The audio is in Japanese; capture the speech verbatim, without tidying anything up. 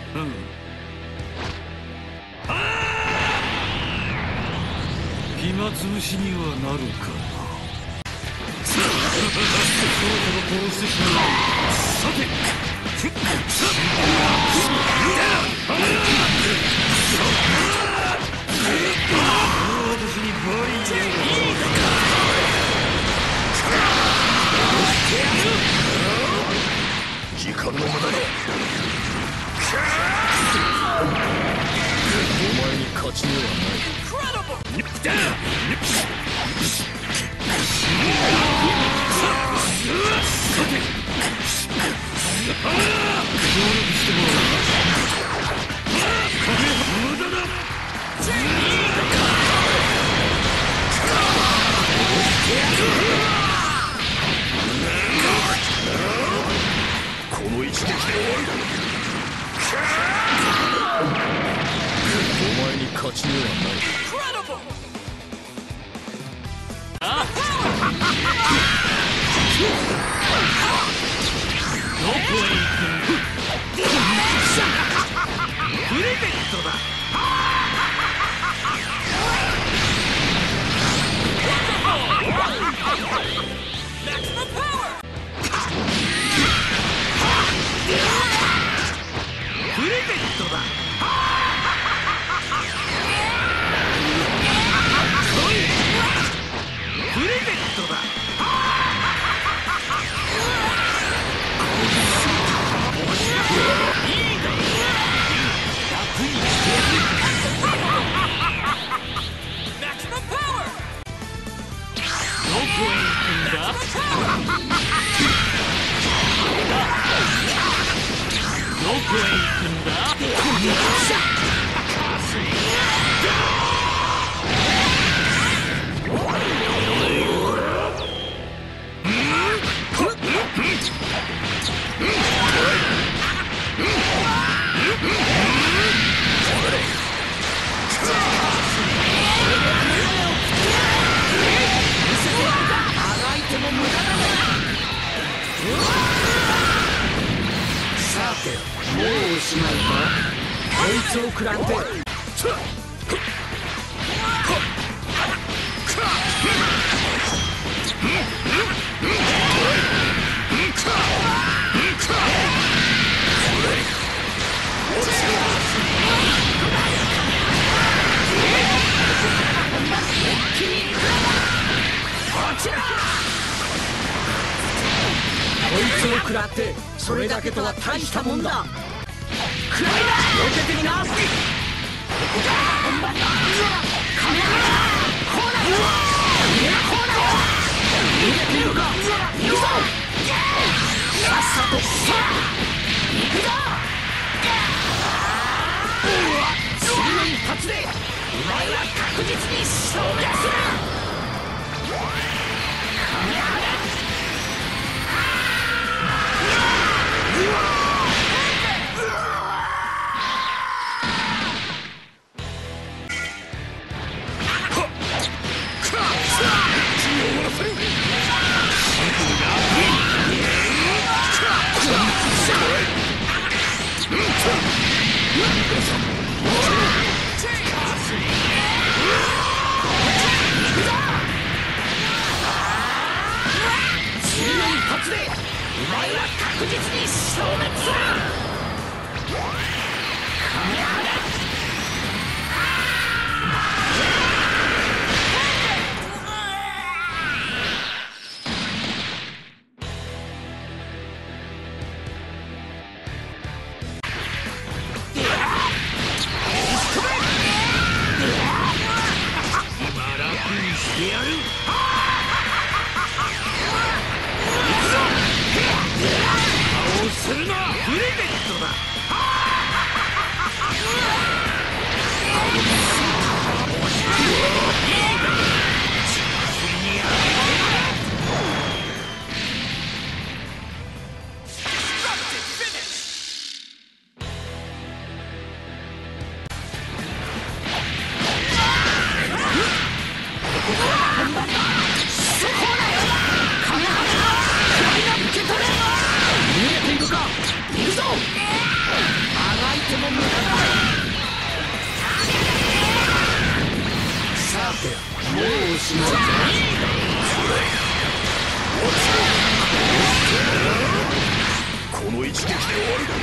うん。暇つぶしにはなるかな。そろそろ殺してしまう。さて、私にバリエー時間の無駄だ。お前に勝ち目はない。この一撃で終わる。お前に勝ち目はない。どこへ行くんだ。プレゼントだ。プレゼントだ。プレゼントだ。どこへ行くんだ。もうおしまいか。こいつを食らって。こいつを食らってそれだけとは大したもんだ。くらいだ。避けてみな。ここが本番だ。カメラコーナーだ。コーナーだ。逃げているか。行くぞ。さっさとさあ行くぞ。次の一発でお前は確実に消滅する。カメラだ。お前は確実に消滅する。カメハメ。今楽にしてやる。するな。プレゼントだ。逃げているか。行くぞ。 しまうぞ。 この一撃で終わる。